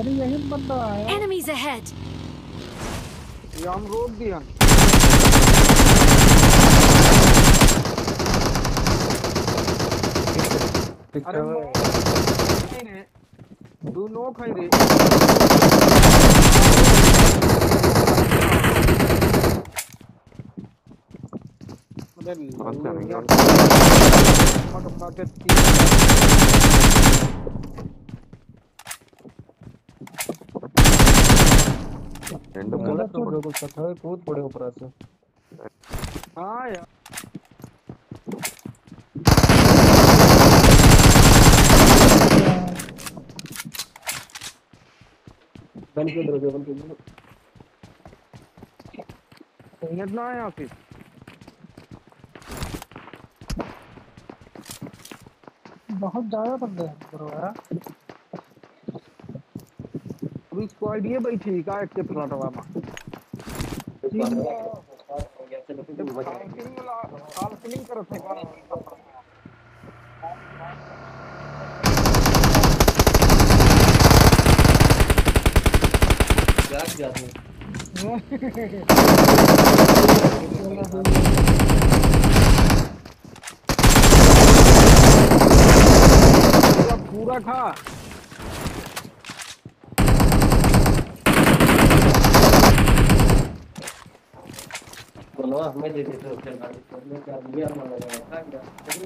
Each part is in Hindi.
यही बंदा आया। Enemies ahead. ये हम रोक दिया। अरे नहीं रे, तू नो खाई रे। कूद पड़े ऊपर से। हाँ यार बन के दरोगे बन के नेट ना है ऑफिस। बहुत ज्यादा बंदे हैं ब्रो यार। पूरी स्क्वाड ये बैठी का एक के फ्लटवा में। काउंसलिंग करो थे का। जाग जाते पूरा खा बोलो हमें दे देते हो क्या दिया हमारा क्या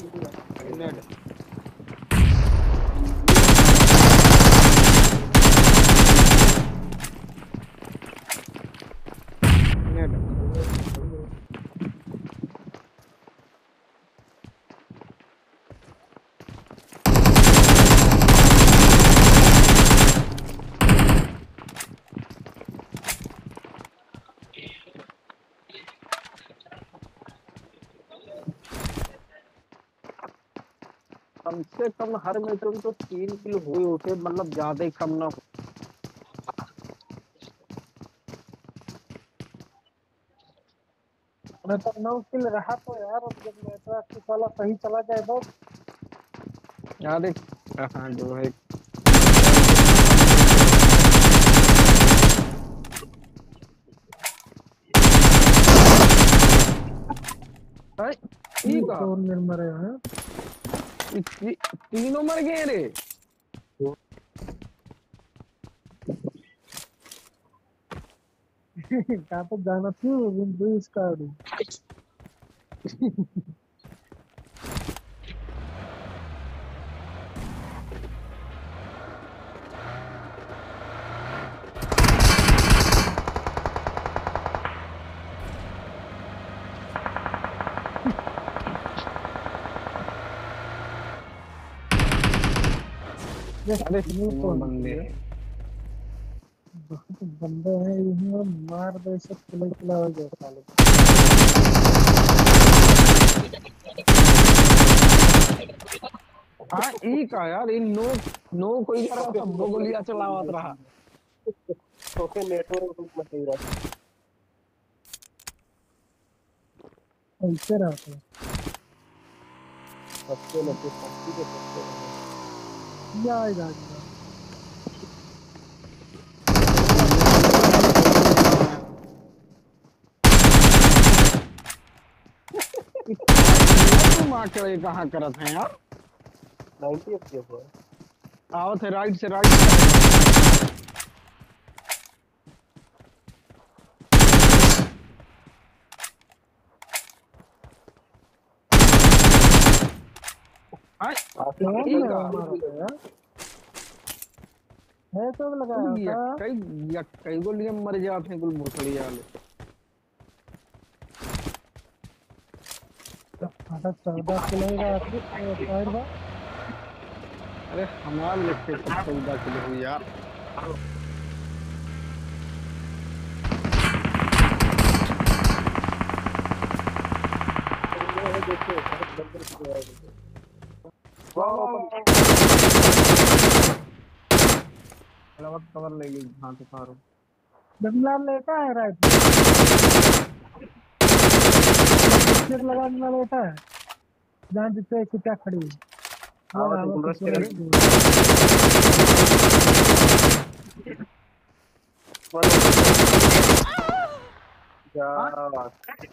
कम से कम हर मैच में तो 3 किलो हुए होते, मतलब ज्यादा ही कम ना हो। मैं तो 9 किल रहा तो यार, अब जब नेटवर्क की साला सही चला जाए तो यार एक हाँ जो है ठीक है। तो मरे हैं तीनों मर गए रे। कहाँ तो जाना थी विंडो इसका अरे बंदे बहुत बंदे हैं यही, और मार दे सब किला हो गया साले। हाँ ई का यार इन नो नो कोई कर रहा था, वो गोलियां चलावत रहा। ओके नेटवर्क में सही रहा ऐसे रहते हैं सबसे लगे पक्षी के सबसे या मार के कहाँ करत हैं यार। 90 एफपीएस है। आओ थे राइट से राइट है तो लगाया था। कई गोलियां मर जाते हैं कुल भोसड़ी वाले। 14 किलो अरे हमारे लिखते 14 किलो हुई यार। कवर ले ली हाँ तो सारो बंगला लेता है राइट लगाने लेता है जहाँ जिससे क्या खड़ी क्या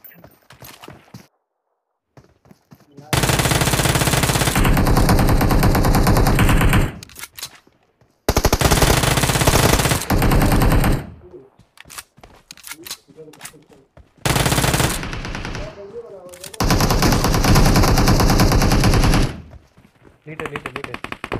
नीचे नीचे नीचे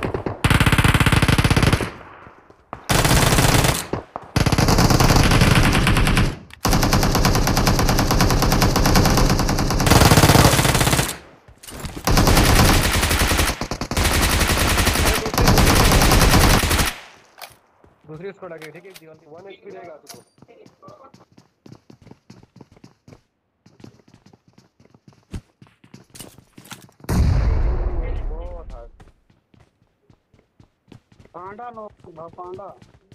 दूसरी स्क्वाड आ गई ठीक है दीवार की 1 एचपी रहेगा तुमको बहुत हार्ड पांडा नो पांडा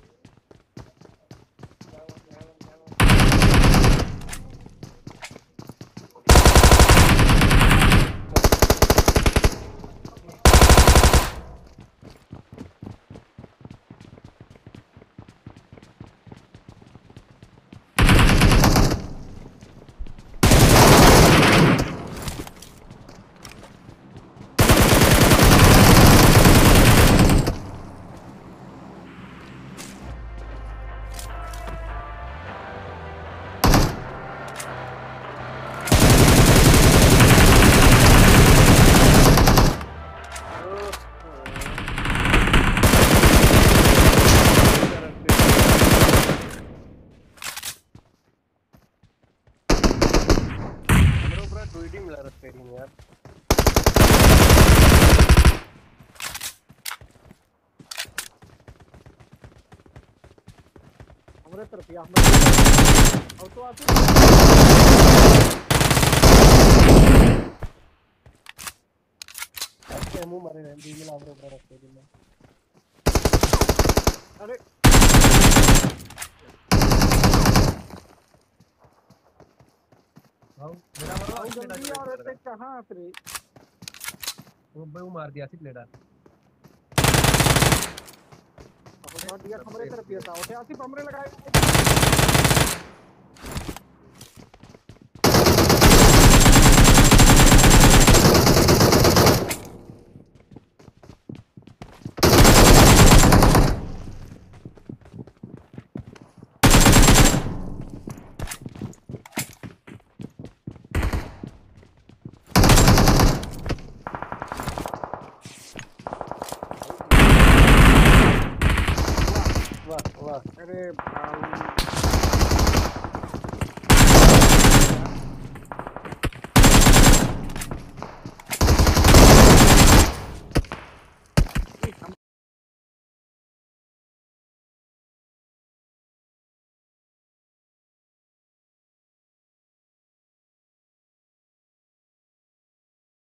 मिला रास्ते में यार हमारे तरफ या और तो आते अच्छे मुंह मारे हैं दी मिला हमरे ऊपर रास्ते में अरे हां मेरा मारो जल्दी यार ऐसे कहां रे वो मार दिया सिर्फ लेडा अब दिया हमारे तरफ ये था उठे आसिफ हमरे लगाए वाह वाह अरे भाई